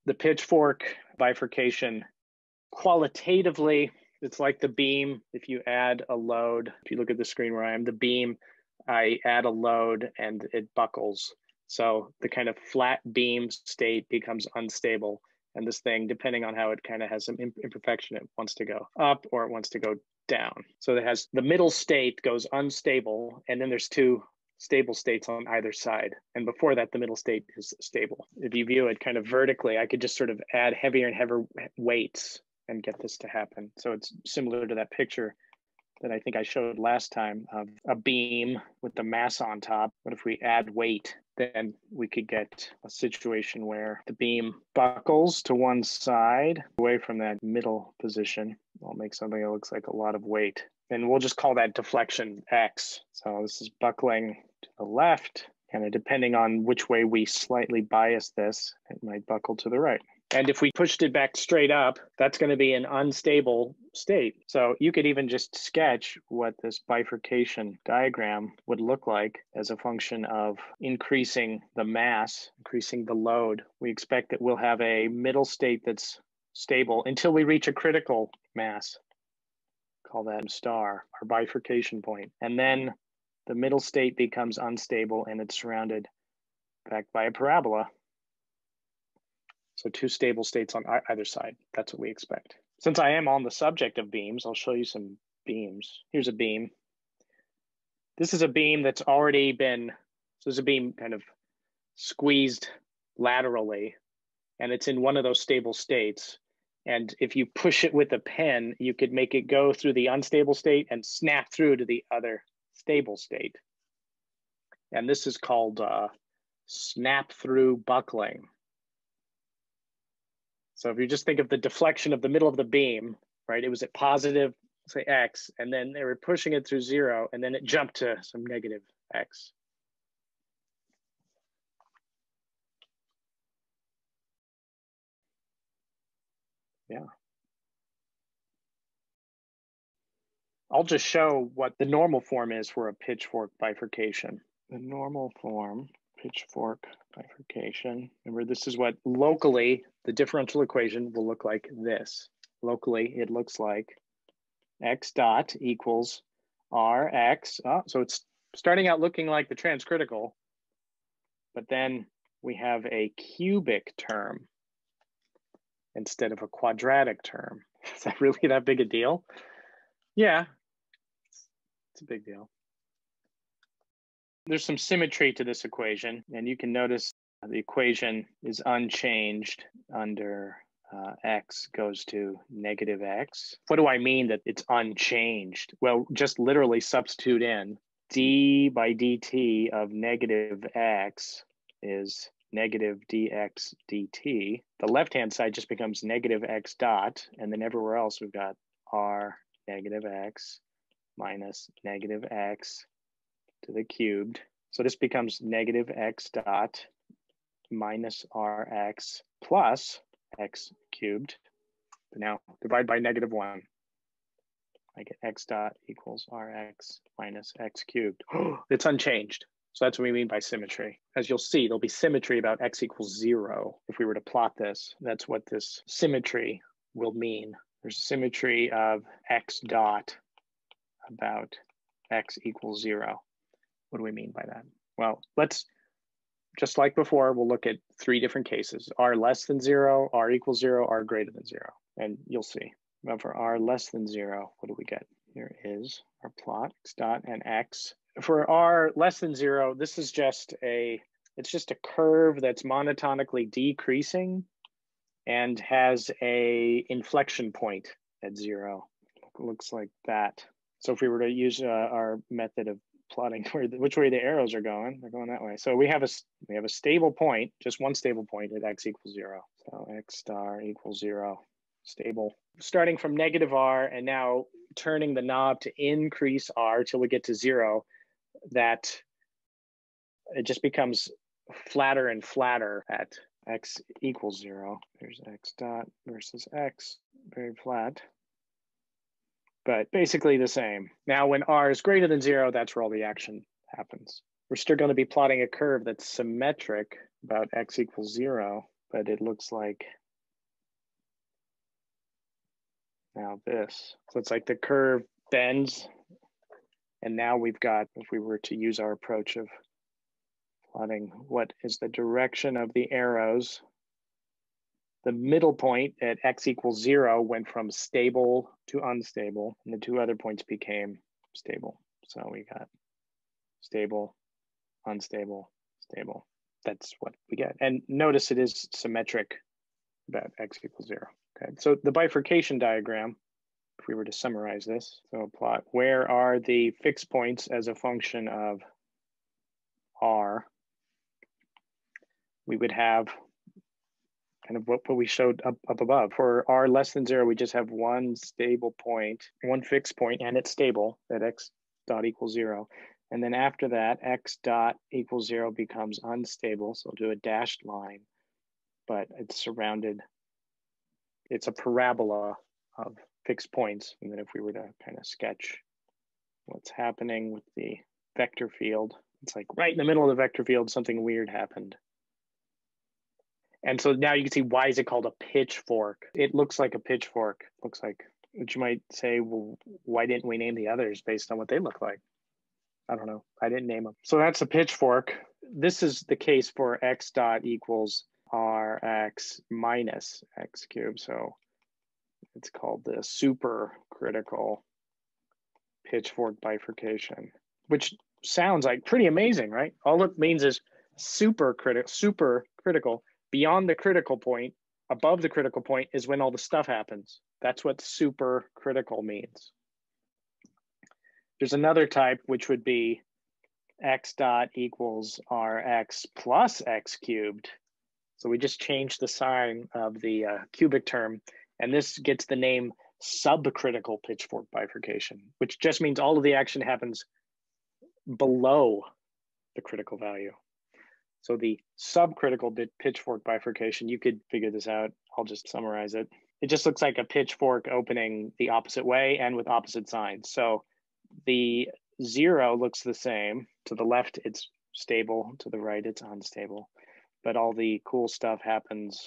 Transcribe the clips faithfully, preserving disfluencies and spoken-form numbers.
the pitchfork bifurcation, qualitatively, it's like the beam. If you add a load, if you look at the screen where I am, the beam, I add a load and it buckles. So the kind of flat beam state becomes unstable. And this thing, depending on how it kind of has some imperfection, it wants to go up or it wants to go down. So it has the middle state goes unstable, and then there's two stable states on either side. And before that, the middle state is stable. If you view it kind of vertically, I could just sort of add heavier and heavier weights and get this to happen. So it's similar to that picture that I think I showed last time of a beam with the mass on top. But if we add weight, then we could get a situation where the beam buckles to one side away from that middle position. I'll make something that looks like a lot of weight. And we'll just call that deflection X. So this is buckling to the left, and depending on which way we slightly bias this, it might buckle to the right. And if we pushed it back straight up, that's going to be an unstable state. So you could even just sketch what this bifurcation diagram would look like as a function of increasing the mass, increasing the load. We expect that we'll have a middle state that's stable until we reach a critical mass. Call that star, our bifurcation point. And then the middle state becomes unstable and it's surrounded back by a parabola. So two stable states on either side. That's what we expect. Since I am on the subject of beams, I'll show you some beams. Here's a beam. This is a beam that's already been, so there's a beam kind of squeezed laterally, and it's in one of those stable states. And if you push it with a pen, you could make it go through the unstable state and snap through to the other stable state. And this is called uh, snap through buckling. So if you just think of the deflection of the middle of the beam, right? It was at positive, say X, and then they were pushing it through zero, and then it jumped to some negative X. Yeah. I'll just show what the normal form is for a pitchfork bifurcation. The normal form, pitchfork bifurcation. Remember, this is what locally the differential equation will look like this. Locally, it looks like x dot equals rx. Oh, so it's starting out looking like the transcritical, but then we have a cubic term instead of a quadratic term. Is that really that big a deal? Yeah, it's, it's a big deal. There's some symmetry to this equation, and you can notice the equation is unchanged under uh, x goes to negative x. What do I mean that it's unchanged? Well, just literally substitute in d by dt of negative x is negative dx dt. The left-hand side just becomes negative x dot, and then everywhere else we've got r negative x minus negative x to the cubed. So this becomes negative x dot minus rx plus x cubed. Now divide by negative one. I get x dot equals rx minus x cubed. It's unchanged. So that's what we mean by symmetry. As you'll see, there'll be symmetry about x equals zero. If we were to plot this, that's what this symmetry will mean. There's symmetry of x dot about x equals zero. What do we mean by that? Well, let's, just like before, we'll look at three different cases. R less than zero, R equals zero, R greater than zero. And you'll see. But for R less than zero, what do we get? Here is our plot, x dot and x. For R less than zero, this is just a, it's just a curve that's monotonically decreasing and has a inflection point at zero. It looks like that. So if we were to use uh, our method of plotting where the, which way the arrows are going, they're going that way. So we have a we have a stable point, just one stable point at x equals zero. So x star equals zero, stable. Starting from negative r and now turning the knob to increase r till we get to zero, that it just becomes flatter and flatter at x equals zero. There's x dot versus x, very flat, but basically the same. Now when r is greater than zero, that's where all the action happens. We're still going to be plotting a curve that's symmetric about x equals zero, but it looks like now this. So it's like the curve bends, and now we've got, if we were to use our approach of plotting what is the direction of the arrows, the middle point at x equals zero went from stable to unstable, and the two other points became stable. So we got stable, unstable, stable. That's what we get. And notice it is symmetric about x equals zero. Okay, so the bifurcation diagram, if we were to summarize this, so plot where are the fixed points as a function of r, we would have kind of what, what we showed up, up above. For r less than zero, we just have one stable point, one fixed point, and it's stable at x dot equals zero. And then after that, x dot equals zero becomes unstable. So we'll do a dashed line, but it's surrounded, it's a parabola of fixed points. And then if we were to kind of sketch what's happening with the vector field, it's like right in the middle of the vector field, something weird happened. And so now you can see, why is it called a pitchfork? It looks like a pitchfork. Looks like, which you might say, well, why didn't we name the others based on what they look like? I don't know. I didn't name them. So that's a pitchfork. This is the case for x dot equals rx minus x cubed. So it's called the supercritical pitchfork bifurcation, which sounds like pretty amazing, right? All it means is supercritical, supercritical. Beyond the critical point, above the critical point is when all the stuff happens. That's what supercritical means. There's another type, which would be x dot equals rx plus x cubed. So we just changed the sign of the uh, cubic term, and this gets the name subcritical pitchfork bifurcation, which just means all of the action happens below the critical value. So the subcritical pitchfork bifurcation, you could figure this out. I'll just summarize it. It just looks like a pitchfork opening the opposite way and with opposite signs. So the zero looks the same. To the left, it's stable. To the right, it's unstable. But all the cool stuff happens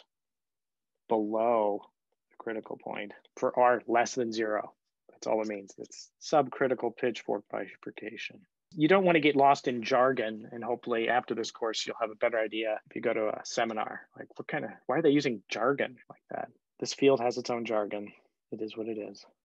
below the critical point for r less than zero. That's all it means. It's subcritical pitchfork bifurcation. You don't want to get lost in jargon, and hopefully after this course, you'll have a better idea if you go to a seminar. Like, what kind of, why are they using jargon like that? This field has its own jargon. It is what it is.